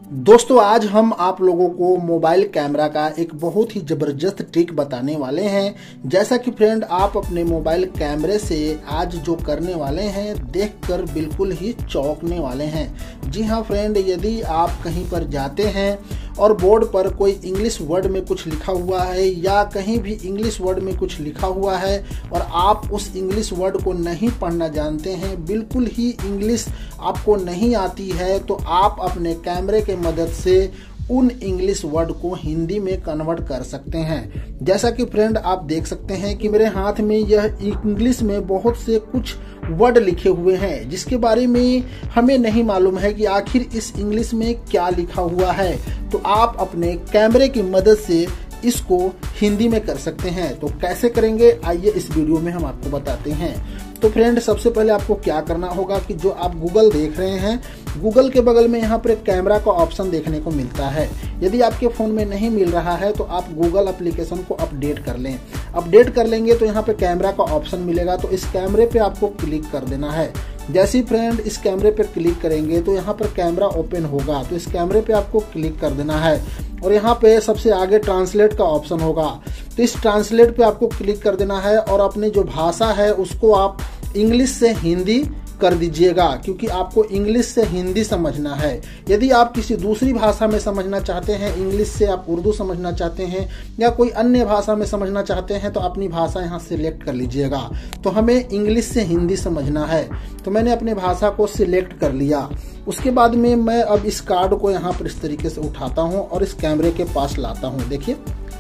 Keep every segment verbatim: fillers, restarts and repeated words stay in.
दोस्तों आज हम आप लोगों को मोबाइल कैमरा का एक बहुत ही जबरदस्त ट्रिक बताने वाले हैं। जैसा कि फ्रेंड आप अपने मोबाइल कैमरे से आज जो करने वाले हैं देखकर बिल्कुल ही चौंकने वाले हैं। जी हाँ फ्रेंड, यदि आप कहीं पर जाते हैं और बोर्ड पर कोई इंग्लिश वर्ड में कुछ लिखा हुआ है या कहीं भी इंग्लिश वर्ड में कुछ लिखा हुआ है और आप उस इंग्लिश वर्ड को नहीं पढ़ना जानते हैं, बिल्कुल ही इंग्लिश आपको नहीं आती है, तो आप अपने कैमरे के मदद से उन इंग्लिश वर्ड को हिंदी में कन्वर्ट कर सकते हैं। जैसा कि फ्रेंड आप देख सकते हैं कि मेरे हाथ में यह इंग्लिश में बहुत से कुछ वर्ड लिखे हुए हैं जिसके बारे में हमें नहीं मालूम है कि आखिर इस इंग्लिश में क्या लिखा हुआ है। तो आप अपने कैमरे की मदद से इसको हिंदी में कर सकते हैं। तो कैसे करेंगे आइए इस वीडियो में हम आपको बताते हैं। तो फ्रेंड सबसे पहले आपको क्या करना होगा कि जो आप गूगल देख रहे हैं, गूगल के बगल में यहाँ पर एक कैमरा का ऑप्शन देखने को मिलता है। यदि आपके फ़ोन में नहीं मिल रहा है तो आप गूगल एप्लीकेशन को अपडेट कर लें। अपडेट कर लेंगे तो यहाँ पे कैमरा का ऑप्शन मिलेगा, तो इस कैमरे पे आपको क्लिक कर देना है। जैसे ही फ्रेंड इस कैमरे पे क्लिक करेंगे तो यहाँ पर कैमरा ओपन होगा, तो इस कैमरे पे आपको क्लिक कर देना है और यहाँ पे सबसे आगे ट्रांसलेट का ऑप्शन होगा, तो इस ट्रांसलेट पे आपको क्लिक कर देना है और अपनी जो भाषा है उसको आप इंग्लिश से हिंदी कर दीजिएगा, क्योंकि आपको इंग्लिश से हिंदी समझना है। यदि आप किसी दूसरी भाषा में समझना चाहते हैं, इंग्लिश से आप उर्दू समझना चाहते हैं या कोई अन्य भाषा में समझना चाहते हैं, तो अपनी भाषा यहाँ सिलेक्ट कर लीजिएगा। तो हमें इंग्लिश से हिंदी समझना है, तो मैंने अपनी भाषा को सिलेक्ट कर लिया। उसके बाद में मैं अब इस कार्ड को यहाँ पर इस तरीके से उठाता हूँ और इस कैमरे के पास लाता हूँ। देखिए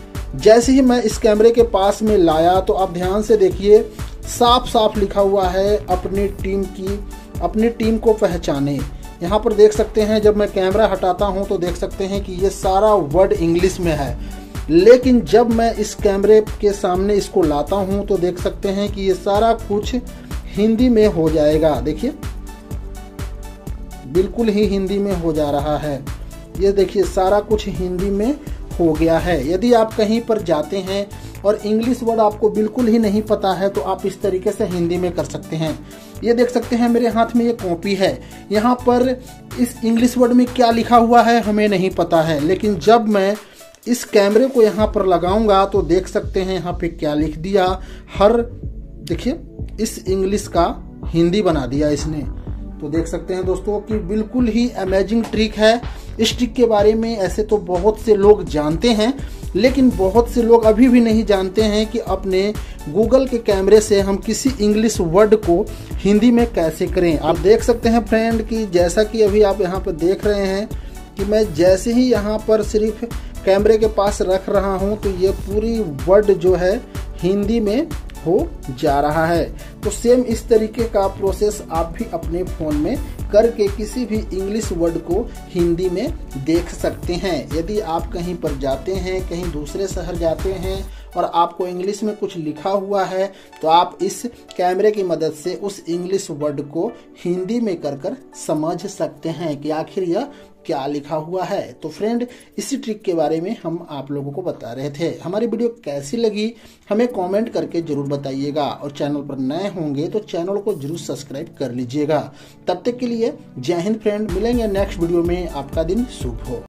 जैसे ही मैं इस कैमरे के पास में लाया तो आप ध्यान से देखिए, साफ साफ लिखा हुआ है अपनी टीम की अपनी टीम को पहचाने। यहाँ पर देख सकते हैं, जब मैं कैमरा हटाता हूँ तो देख सकते हैं कि ये सारा वर्ड इंग्लिश में है, लेकिन जब मैं इस कैमरे के सामने इसको लाता हूँ तो देख सकते हैं कि ये सारा कुछ हिंदी में हो जाएगा। देखिए बिल्कुल ही हिंदी में हो जा रहा है। ये देखिए सारा कुछ हिंदी में हो गया है। यदि आप कहीं पर जाते हैं और इंग्लिश वर्ड आपको बिल्कुल ही नहीं पता है तो आप इस तरीके से हिंदी में कर सकते हैं। ये देख सकते हैं मेरे हाथ में ये कॉपी है, यहाँ पर इस इंग्लिश वर्ड में क्या लिखा हुआ है हमें नहीं पता है, लेकिन जब मैं इस कैमरे को यहाँ पर लगाऊंगा तो देख सकते हैं यहाँ पे क्या लिख दिया। हर देखिए इस इंग्लिश का हिंदी बना दिया इसने। तो देख सकते हैं दोस्तों कि बिल्कुल ही अमेजिंग ट्रिक है। इस ट्रिक के बारे में ऐसे तो बहुत से लोग जानते हैं, लेकिन बहुत से लोग अभी भी नहीं जानते हैं कि अपने गूगल के कैमरे से हम किसी इंग्लिश वर्ड को हिंदी में कैसे करें। आप देख सकते हैं फ्रेंड कि जैसा कि अभी आप यहाँ पर देख रहे हैं कि मैं जैसे ही यहाँ पर सिर्फ कैमरे के पास रख रहा हूँ तो ये पूरी वर्ड जो है हिंदी में हो जा रहा है। तो सेम इस तरीके का प्रोसेस आप भी अपने फ़ोन में करके किसी भी इंग्लिश वर्ड को हिंदी में देख सकते हैं। यदि आप कहीं पर जाते हैं, कहीं दूसरे शहर जाते हैं और आपको इंग्लिश में कुछ लिखा हुआ है तो आप इस कैमरे की मदद से उस इंग्लिश वर्ड को हिंदी में कर कर समझ सकते हैं कि आखिर यह क्या लिखा हुआ है। तो फ्रेंड इसी ट्रिक के बारे में हम आप लोगों को बता रहे थे। हमारी वीडियो कैसी लगी हमें कमेंट करके जरूर बताइएगा और चैनल पर नए होंगे तो चैनल को जरूर सब्सक्राइब कर लीजिएगा। तब तक के लिए जय हिंद फ्रेंड, मिलेंगे नेक्स्ट वीडियो में। आपका दिन शुभ हो।